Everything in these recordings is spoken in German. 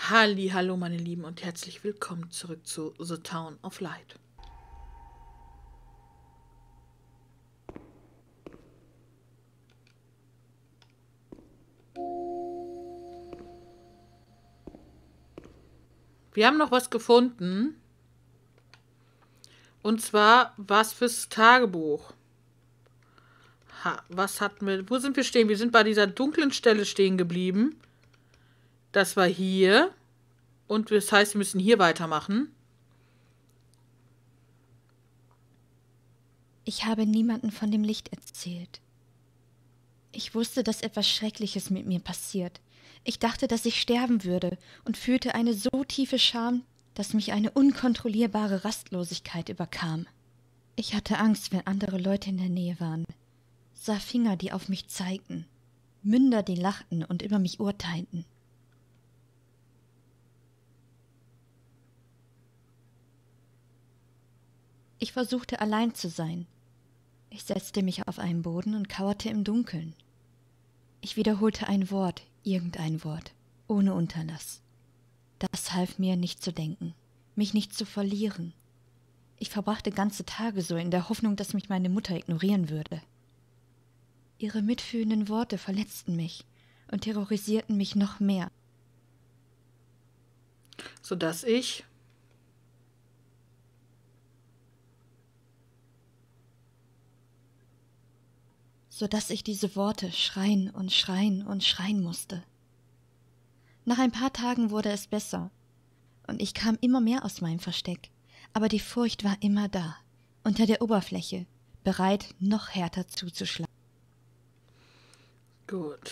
Hallo meine Lieben und herzlich willkommen zurück zu The Town of Light. Wir haben noch was gefunden. Und zwar was fürs Tagebuch. Was hatten wir? Wo sind wir stehen? Wir sind bei dieser dunklen Stelle stehen geblieben. Das war hier. Und das heißt, wir müssen hier weitermachen. Ich habe niemandem von dem Licht erzählt. Ich wusste, dass etwas Schreckliches mit mir passiert. Ich dachte, dass ich sterben würde und fühlte eine so tiefe Scham, dass mich eine unkontrollierbare Rastlosigkeit überkam. Ich hatte Angst, wenn andere Leute in der Nähe waren, sah Finger, die auf mich zeigten, Münder, die lachten und über mich urteilten. Ich versuchte allein zu sein. Ich setzte mich auf einen Boden und kauerte im Dunkeln. Ich wiederholte ein Wort, irgendein Wort, ohne Unterlass. Das half mir, nicht zu denken, mich nicht zu verlieren. Ich verbrachte ganze Tage so in der Hoffnung, dass mich meine Mutter ignorieren würde. Ihre mitfühlenden Worte verletzten mich und terrorisierten mich noch mehr. Sodass ich diese Worte schreien und schreien und schreien musste. Nach ein paar Tagen wurde es besser, und ich kam immer mehr aus meinem Versteck, aber die Furcht war immer da, unter der Oberfläche, bereit, noch härter zuzuschlagen. Gut.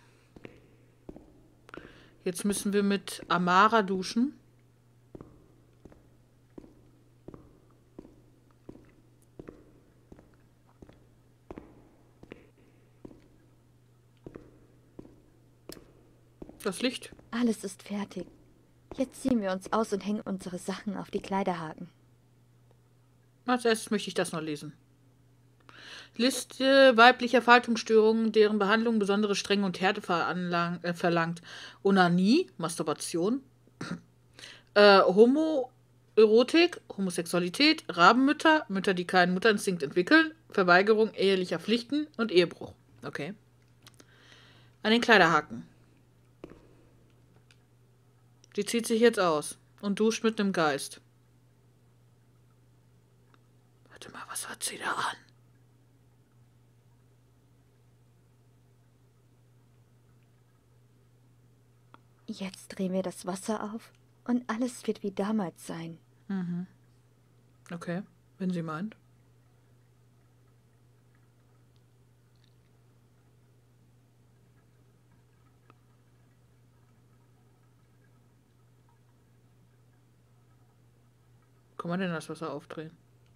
Jetzt müssen wir mit Amara duschen. Das Licht. Alles ist fertig. Jetzt ziehen wir uns aus und hängen unsere Sachen auf die Kleiderhaken. Als erstes möchte ich das noch lesen. Liste weiblicher Faltungsstörungen, deren Behandlung besondere Strenge und Härte verlangt. Onanie, Masturbation, Homoerotik, Homosexualität, Rabenmütter, Mütter, die keinen Mutterinstinkt entwickeln, Verweigerung ehelicher Pflichten und Ehebruch. Okay. An den Kleiderhaken. Die zieht sich jetzt aus und duscht mit einem Geist. Warte mal, was hat sie da an? Jetzt drehen wir das Wasser auf und alles wird wie damals sein. Mhm. Okay, wenn sie meint. Kann man denn das Wasser aufdrehen?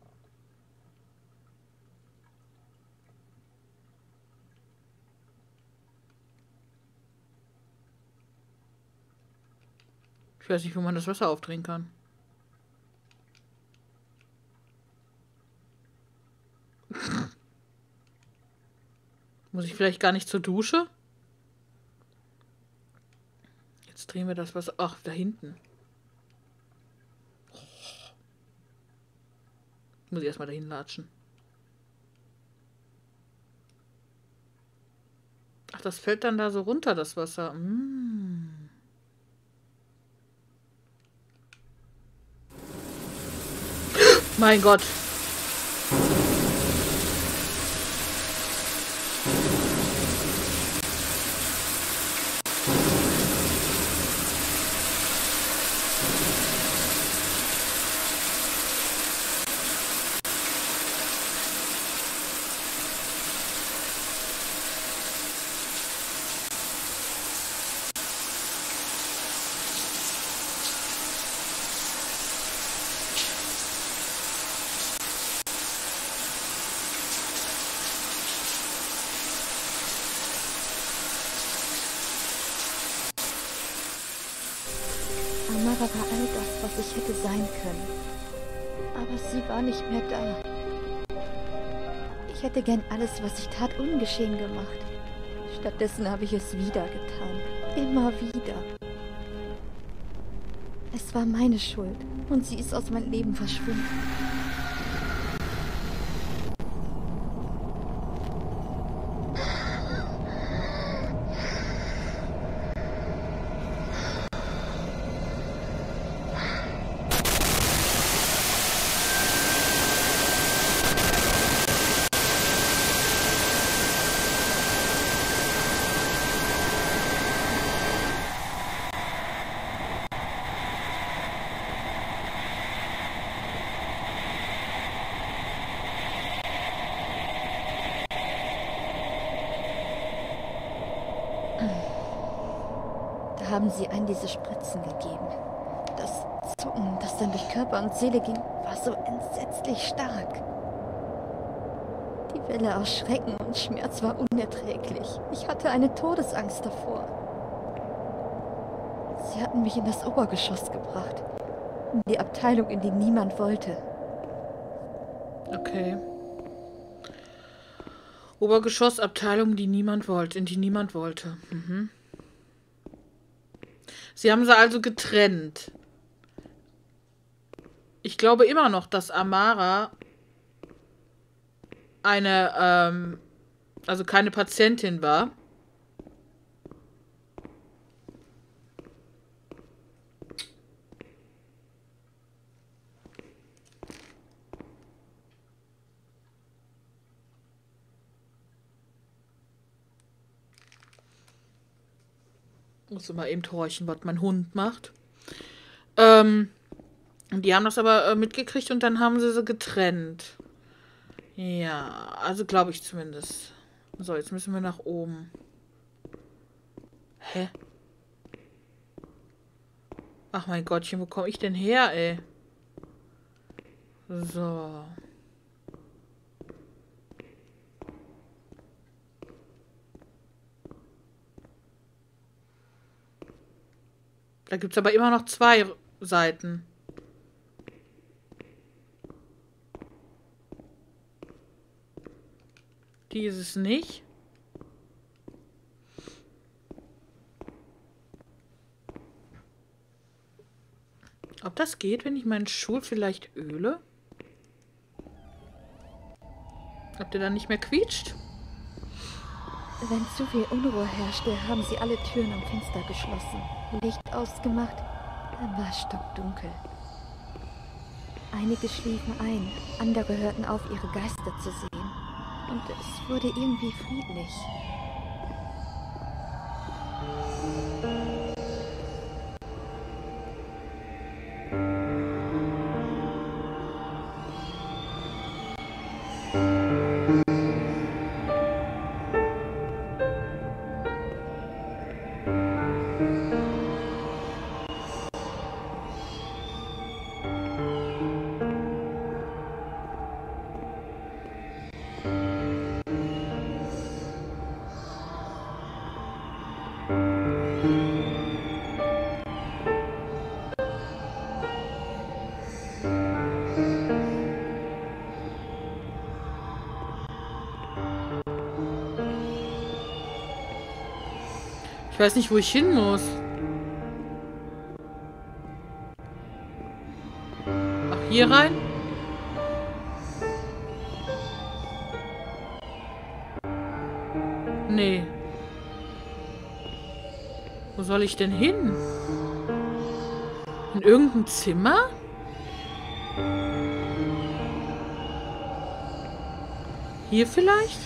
Ich weiß nicht, wo man das Wasser aufdrehen kann. Muss ich vielleicht gar nicht zur Dusche? Jetzt drehen wir das Wasser... Ach, da hinten. Muss ich erstmal dahin latschen. Ach, das fällt dann da so runter, das Wasser. Mein Gott. Amara war all das, was ich hätte sein können. Aber sie war nicht mehr da. Ich hätte gern alles, was ich tat, ungeschehen gemacht. Stattdessen habe ich es wieder getan. Immer wieder. Es war meine Schuld und sie ist aus meinem Leben verschwunden. Da haben sie einen diese Spritzen gegeben. Das Zucken, das dann durch Körper und Seele ging, war so entsetzlich stark. Die Welle aus Schrecken und Schmerz war unerträglich. Ich hatte eine Todesangst davor. Sie hatten mich in das Obergeschoss gebracht. In die Abteilung, in die niemand wollte. Okay. Obergeschossabteilung, die niemand wollte, in die niemand wollte. Mhm. Sie haben sie also getrennt. Ich glaube immer noch, dass Amara eine, also keine Patientin war. Muss mal eben horchen, was mein Hund macht. Die haben das aber mitgekriegt und dann haben sie getrennt. Ja, also glaube ich zumindest. So, jetzt müssen wir nach oben. Hä? Ach mein Gottchen, wo komme ich denn her, ey? So. Da gibt es aber immer noch 2 Seiten. Die ist es nicht. Ob das geht, wenn ich meinen Schuh vielleicht öle? Ob der dann nicht mehr quietscht? Wenn zu viel Unruhe herrschte, haben sie alle Türen und Fenster geschlossen, Licht ausgemacht, dann war es stockdunkel. Einige schliefen ein, andere hörten auf, ihre Geister zu sehen. Und es wurde irgendwie friedlich. Ich weiß nicht, wo ich hin muss. Ach, hier rein? Nee. Wo soll ich denn hin? In irgendein Zimmer? Hier vielleicht?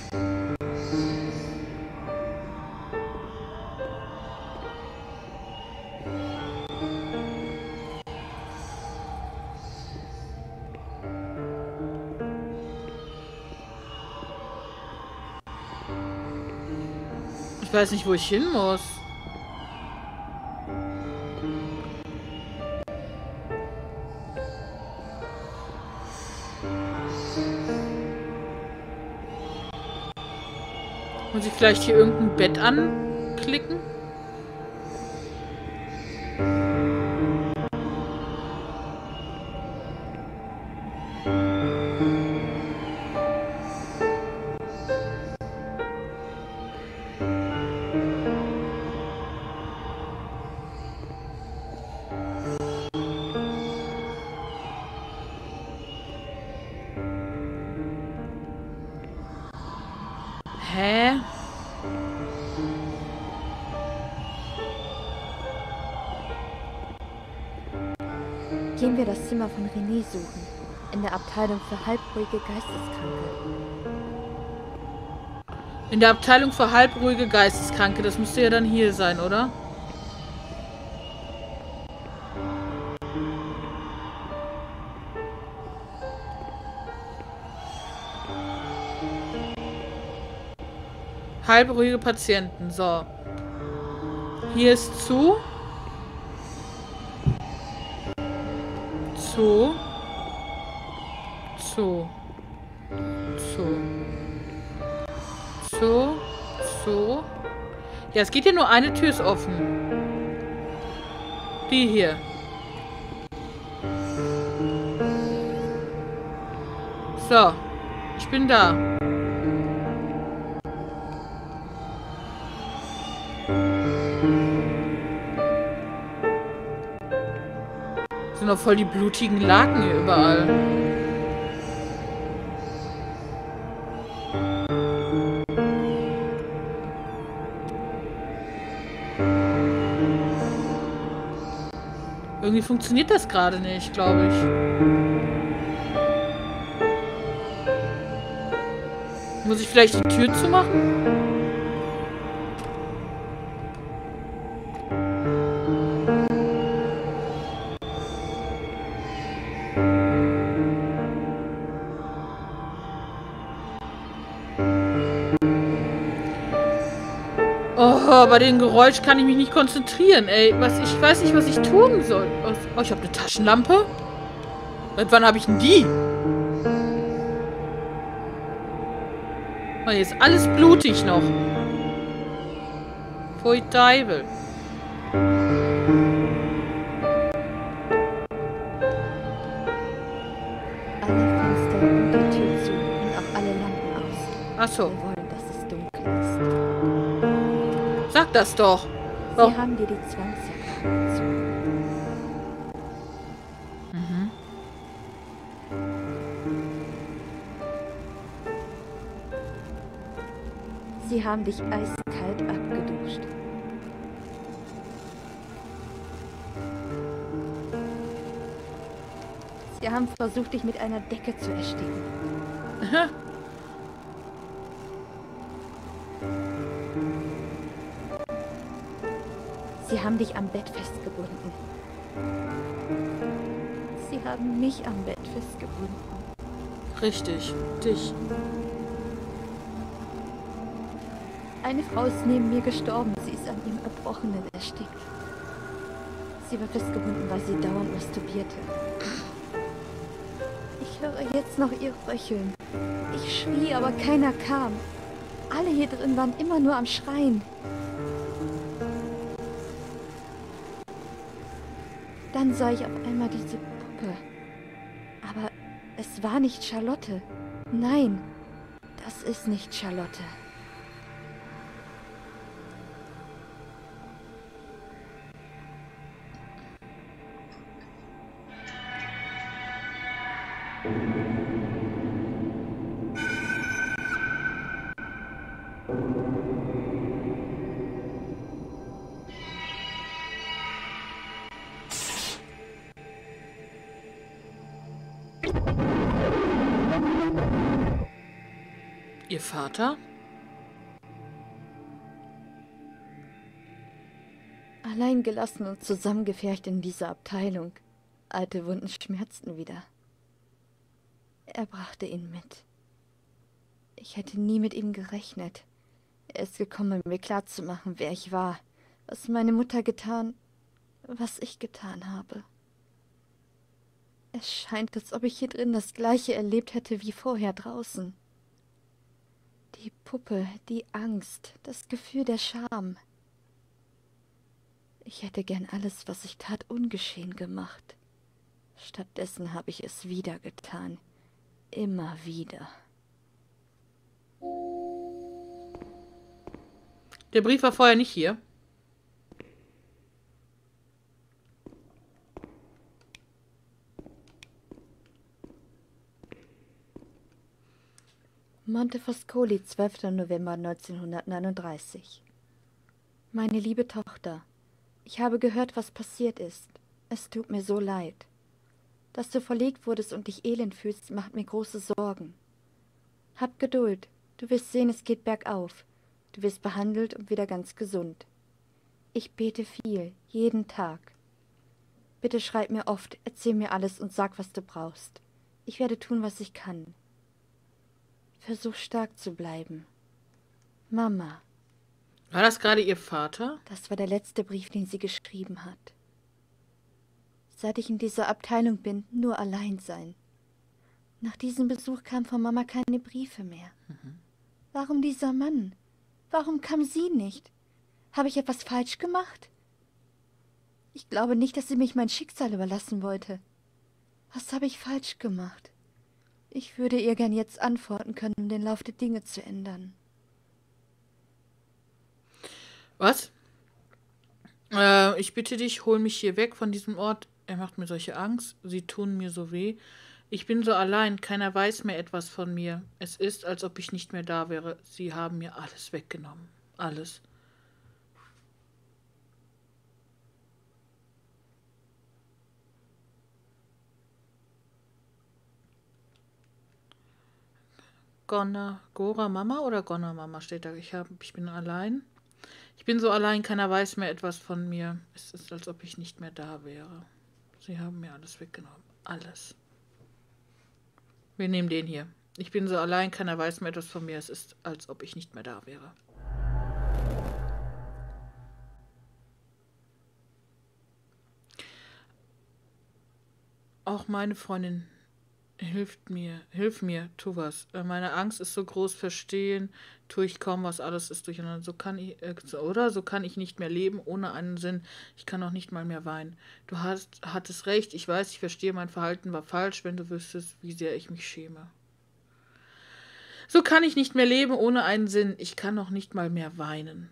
Ich weiß nicht, wo ich hin muss. Muss ich vielleicht hier irgendein Bett anklicken? Hä? Gehen wir das Zimmer von René suchen. In der Abteilung für halbruhige Geisteskranke. In der Abteilung für halbruhige Geisteskranke. Das müsste ja dann hier sein, oder? Halbruhige Patienten. So. Hier ist zu. Zu. Zu. Zu. Zu. Zu. Ja, es geht hier nur eine Tür ist offen. Die hier. So. Ich bin da. Sind doch voll die blutigen Laken hier überall. Irgendwie funktioniert das gerade nicht, glaube ich. Muss ich vielleicht die Tür zumachen? Oh, bei dem Geräusch kann ich mich nicht konzentrieren, ey. Ich weiß nicht, was ich tun soll. Oh, ich habe eine Taschenlampe. Seit wann habe ich denn die? Oh, hier ist alles blutig noch. Pfui Teufel. Alle Fenster und die Tür zu und auch alle Lampen aus. Ach so. Wir wollen, dass es dunkel ist. Sag das doch. Sie haben dir die Zwangsjacke angezogen. Sie haben dich eiskalt abgeduscht. Sie haben versucht, dich mit einer Decke zu ersticken. Aha. Sie haben dich am Bett festgebunden. Sie haben mich am Bett festgebunden. Richtig. Dich. Eine Frau ist neben mir gestorben. Sie ist an ihrem Erbrochenen erstickt. Sie war festgebunden, weil sie dauernd masturbierte. Ich höre jetzt noch ihr Röcheln. Ich schrie, aber keiner kam. Alle hier drin waren immer nur am Schreien. Dann sah ich auf einmal diese Puppe. Aber es war nicht Charlotte. Nein, das ist nicht Charlotte. Ihr Vater? Allein gelassen und zusammengefercht in dieser Abteilung. Alte Wunden schmerzten wieder. Er brachte ihn mit. Ich hätte nie mit ihm gerechnet. Er ist gekommen, mir klarzumachen, wer ich war, was meine Mutter getan, was ich getan habe. Es scheint, als ob ich hier drin das Gleiche erlebt hätte wie vorher draußen. Die Puppe, die Angst, das Gefühl der Scham. Ich hätte gern alles, was ich tat, ungeschehen gemacht. Stattdessen habe ich es wieder getan. Immer wieder. Der Brief war vorher nicht hier. Montefoscoli, 12. November 1939. Meine liebe Tochter, ich habe gehört, was passiert ist. Es tut mir so leid. Dass du verlegt wurdest und dich elend fühlst, macht mir große Sorgen. Hab Geduld, du wirst sehen, es geht bergauf. Du wirst behandelt und wieder ganz gesund. Ich bete viel, jeden Tag. Bitte schreib mir oft, erzähl mir alles und sag, was du brauchst. Ich werde tun, was ich kann. Versuch stark zu bleiben. Mama. War das gerade Ihr Vater? Das war der letzte Brief, den sie geschrieben hat. Seit ich in dieser Abteilung bin, nur allein sein. Nach diesem Besuch kamen von Mama keine Briefe mehr. Warum dieser Mann? Warum kam sie nicht? Habe ich etwas falsch gemacht? Ich glaube nicht, dass sie mich mein Schicksal überlassen wollte. Was habe ich falsch gemacht? Ich würde ihr gern jetzt antworten können, um den Lauf der Dinge zu ändern. Was? Ich bitte dich, hol mich hier weg von diesem Ort. Er macht mir solche Angst. Sie tun mir so weh. Ich bin so allein. Keiner weiß mehr etwas von mir. Es ist, als ob ich nicht mehr da wäre. Sie haben mir alles weggenommen. Alles. Gora Mama oder Gonna Mama steht da. Ich bin allein. Ich bin so allein, keiner weiß mehr etwas von mir. Es ist, als ob ich nicht mehr da wäre. Sie haben mir alles weggenommen. Alles. Wir nehmen den hier. Ich bin so allein, keiner weiß mehr etwas von mir. Es ist, als ob ich nicht mehr da wäre. Auch meine Freundin hilf mir, tu was. Meine Angst ist so groß, verstehen, tue ich kaum was, alles ist durcheinander. So kann ich nicht mehr leben, ohne einen Sinn. Ich kann auch nicht mal mehr weinen. Du hattest recht, ich weiß, ich verstehe, mein Verhalten war falsch, wenn du wüsstest, wie sehr ich mich schäme. So kann ich nicht mehr leben, ohne einen Sinn. Ich kann auch nicht mal mehr weinen.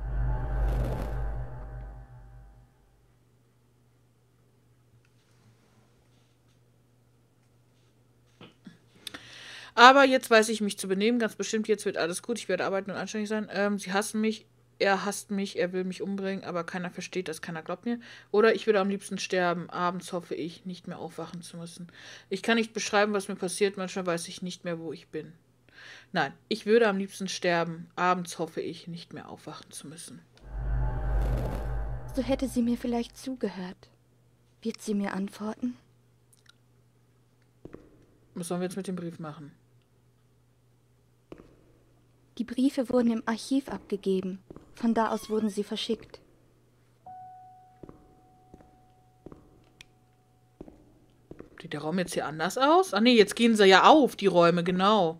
Aber jetzt weiß ich mich zu benehmen, ganz bestimmt, jetzt wird alles gut, ich werde arbeiten und anständig sein. Sie hassen mich, er hasst mich, er will mich umbringen, aber keiner versteht das, keiner glaubt mir. Oder ich würde am liebsten sterben, abends hoffe ich, nicht mehr aufwachen zu müssen. Ich kann nicht beschreiben, was mir passiert, manchmal weiß ich nicht mehr, wo ich bin. Nein, ich würde am liebsten sterben, abends hoffe ich, nicht mehr aufwachen zu müssen. So hätte sie mir vielleicht zugehört. Wird sie mir antworten? Was sollen wir jetzt mit dem Brief machen? Die Briefe wurden im Archiv abgegeben. Von da aus wurden sie verschickt. Sieht der Raum jetzt hier anders aus? Ach nee, jetzt gehen sie ja auf, die Räume, genau.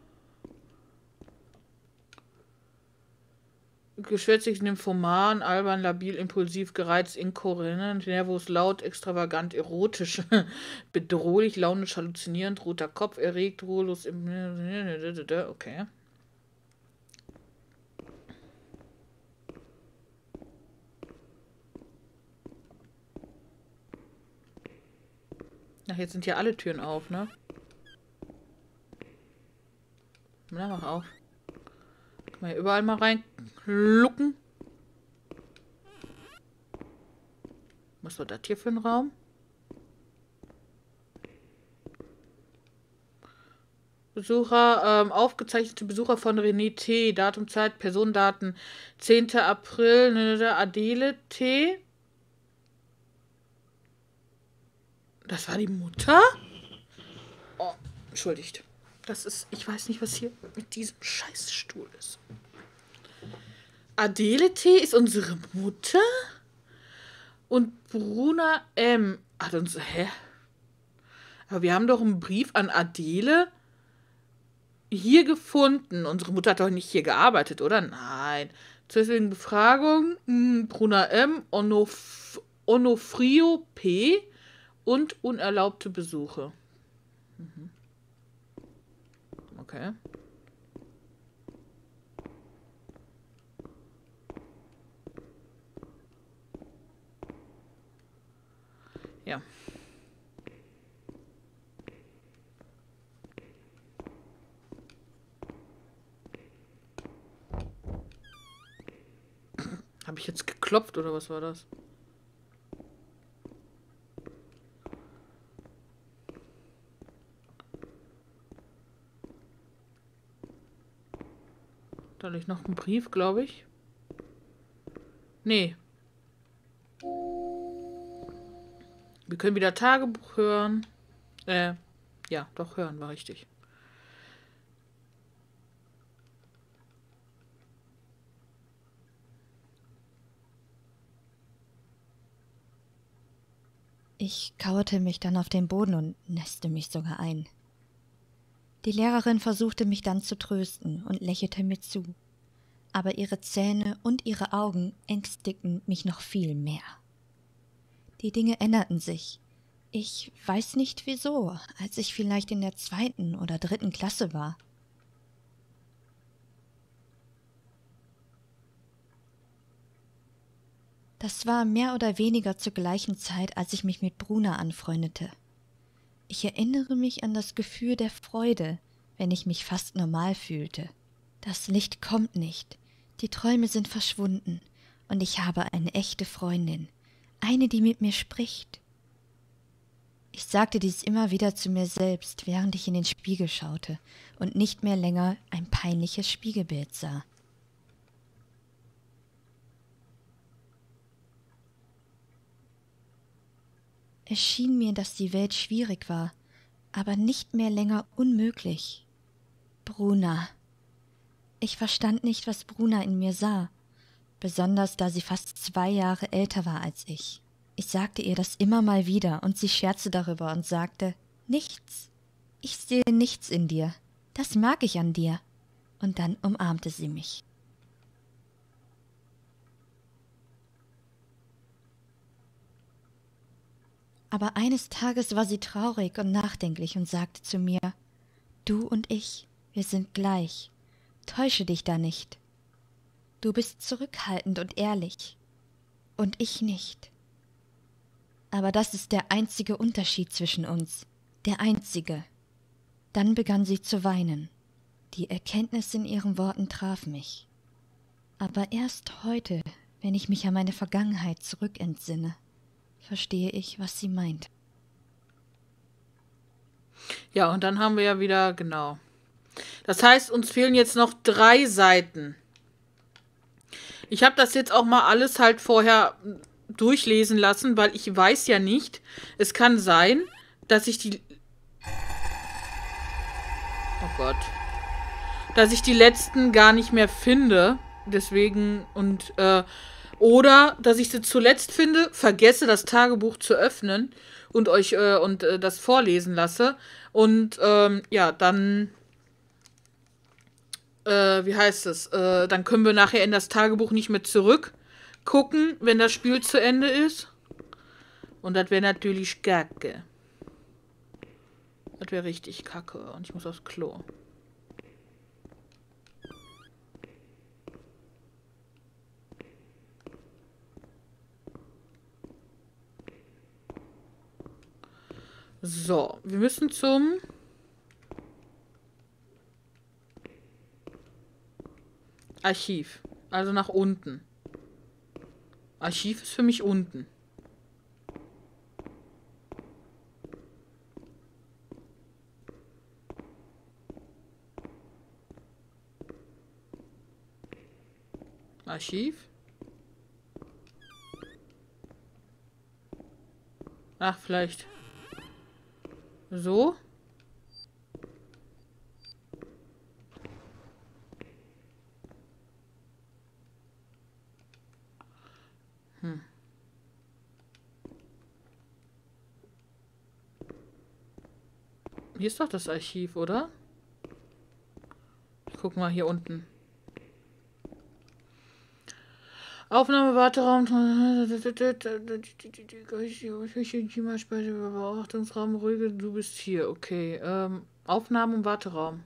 Geschwätzig, nymphoman, albern, labil, impulsiv, gereizt, inkohärent, nervös, laut, extravagant, erotisch, bedrohlich, launisch, halluzinierend, roter Kopf, erregt, ruhelos, okay. Ach, jetzt sind hier alle Türen auf, ne? Na, mach auf. Kann man hier überall mal reinlucken. Was war das hier für ein Raum? Besucher, aufgezeichnete Besucher von René T. Datum, Zeit, Personendaten. 10. April, Adele T. Das war die Mutter? Oh, entschuldigt. Das ist, ich weiß nicht, was hier mit diesem Scheißstuhl ist. Adele T. ist unsere Mutter? Und Bruna M. hat uns, Aber wir haben doch einen Brief an Adele hier gefunden. Unsere Mutter hat doch nicht hier gearbeitet, oder? Nein. Deswegen Befragung, Bruna M., Onofrio P. und unerlaubte Besuche. Okay. Ja. Habe ich jetzt geklopft oder was war das? Da liegt noch ein Brief, glaube ich. Nee. Wir können wieder Tagebuch hören. Ja, doch, hören war richtig. Ich kauerte mich dann auf den Boden und nässte mich sogar ein. Die Lehrerin versuchte mich dann zu trösten und lächelte mir zu. Aber ihre Zähne und ihre Augen ängstigten mich noch viel mehr. Die Dinge änderten sich. Ich weiß nicht wieso, als ich vielleicht in der 2. oder 3. Klasse war. Das war mehr oder weniger zur gleichen Zeit, als ich mich mit Bruna anfreundete. Ich erinnere mich an das Gefühl der Freude, wenn ich mich fast normal fühlte. Das Licht kommt nicht, die Träume sind verschwunden und ich habe eine echte Freundin, eine, die mit mir spricht. Ich sagte dies immer wieder zu mir selbst, während ich in den Spiegel schaute und nicht mehr länger ein peinliches Spiegelbild sah. Es schien mir, dass die Welt schwierig war, aber nicht mehr länger unmöglich. Bruna. Ich verstand nicht, was Bruna in mir sah, besonders da sie fast 2 Jahre älter war als ich. Ich sagte ihr das immer mal wieder und sie scherzte darüber und sagte, nichts. Ich sehe nichts in dir. Das mag ich an dir. Und dann umarmte sie mich. Aber eines Tages war sie traurig und nachdenklich und sagte zu mir, du und ich, wir sind gleich. Täusche dich da nicht. Du bist zurückhaltend und ehrlich. Und ich nicht. Aber das ist der einzige Unterschied zwischen uns. Der einzige. Dann begann sie zu weinen. Die Erkenntnis in ihren Worten traf mich. Aber erst heute, wenn ich mich an meine Vergangenheit zurückentsinne, verstehe ich, was sie meint. Ja, und dann haben wir ja wieder, genau. Das heißt, uns fehlen jetzt noch 3 Seiten. Ich habe das jetzt auch mal alles halt vorher durchlesen lassen, weil ich weiß ja nicht. Es kann sein, dass ich die... Oh Gott. Dass ich die letzten gar nicht mehr finde. Deswegen und... oder dass ich sie zuletzt finde, vergesse das Tagebuch zu öffnen und euch das vorlesen lasse. Und ja, dann, wie heißt es? Dann können wir nachher in das Tagebuch nicht mehr zurückgucken, wenn das Spiel zu Ende ist. Und das wäre natürlich kacke. Das wäre richtig kacke. Und ich muss aufs Klo. So, wir müssen zum Archiv. Also nach unten. Archiv ist für mich unten. Archiv. Ach, vielleicht so. Hier ist doch das Archiv, oder? Ich guck mal hier unten. Aufnahmewarteraum. Beobachtungsraum, ruhige, du bist hier. Okay. Aufnahme und Warteraum.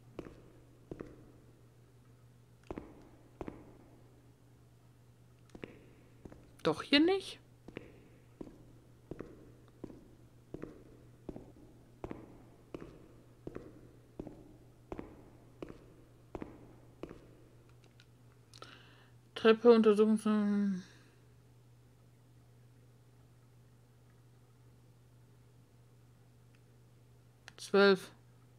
Doch hier nicht? Treppe, Untersuchung. 12.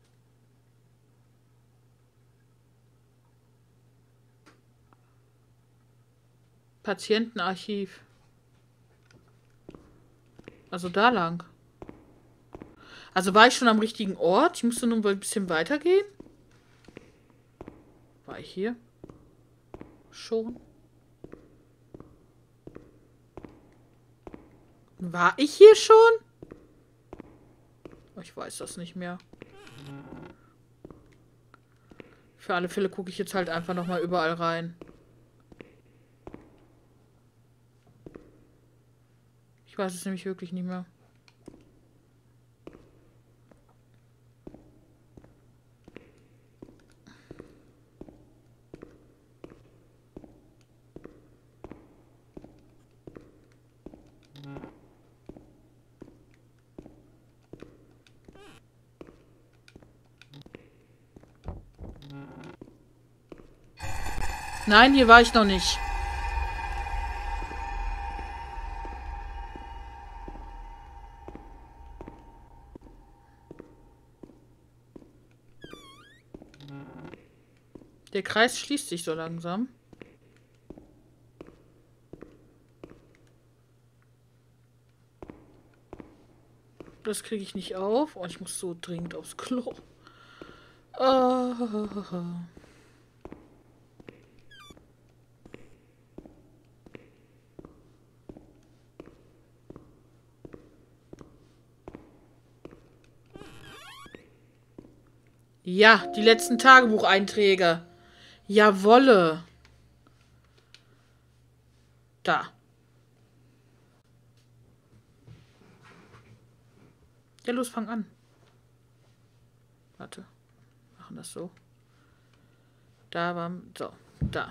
Patientenarchiv. Also da lang. Also war ich schon am richtigen Ort? Ich musste nur ein bisschen weitergehen. War ich hier? Schon? War ich hier schon? Ich weiß das nicht mehr. Für alle Fälle gucke ich jetzt halt einfach nochmal überall rein. Ich weiß es nämlich wirklich nicht mehr. Nein, hier war ich noch nicht. Der Kreis schließt sich so langsam. Das kriege ich nicht auf. Oh, ich muss so dringend aufs Klo. Ja, die letzten Tagebucheinträge. Jawolle. Da. Ja, los, fang an. Warte. Machen das so. Da war... So, da.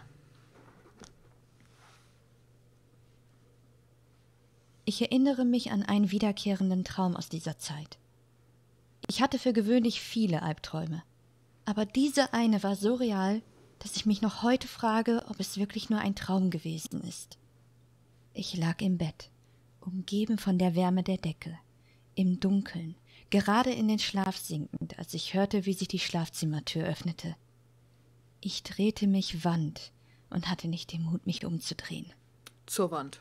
Ich erinnere mich an einen wiederkehrenden Traum aus dieser Zeit. Ich hatte für gewöhnlich viele Albträume. Aber dieser eine war so real, dass ich mich noch heute frage, ob es wirklich nur ein Traum gewesen ist. Ich lag im Bett, umgeben von der Wärme der Decke, im Dunkeln, gerade in den Schlaf sinkend, als ich hörte, wie sich die Schlafzimmertür öffnete. Ich drehte mich Wand und hatte nicht den Mut, mich umzudrehen. Zur Wand.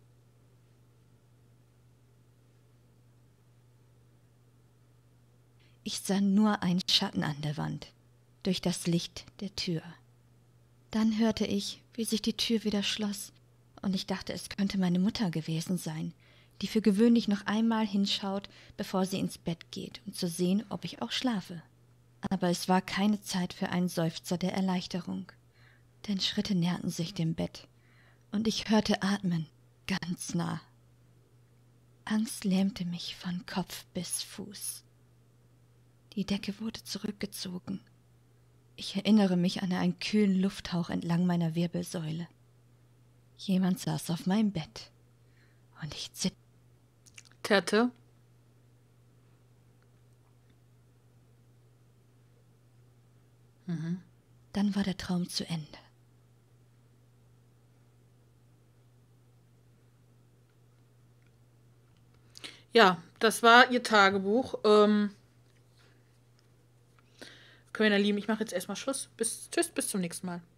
Ich sah nur einen Schatten an der Wand, durch das Licht der Tür. Dann hörte ich, wie sich die Tür wieder schloss, und ich dachte, es könnte meine Mutter gewesen sein, die für gewöhnlich noch einmal hinschaut, bevor sie ins Bett geht, um zu sehen, ob ich auch schlafe. Aber es war keine Zeit für einen Seufzer der Erleichterung, denn Schritte näherten sich dem Bett, und ich hörte Atmen, ganz nah. Angst lähmte mich von Kopf bis Fuß. Die Decke wurde zurückgezogen. Ich erinnere mich an einen kühlen Lufthauch entlang meiner Wirbelsäule. Jemand saß auf meinem Bett und ich zitterte. Dann war der Traum zu Ende. Ja, das war ihr Tagebuch. Ihr Lieben, ich mache jetzt erstmal Schluss. Tschüss, bis zum nächsten Mal.